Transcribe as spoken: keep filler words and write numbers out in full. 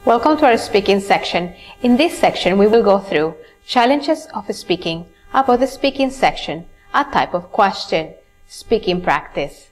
Welcome to our speaking section. In this section, we will go through challenges of speaking, about the speaking section, a type of question, speaking practice.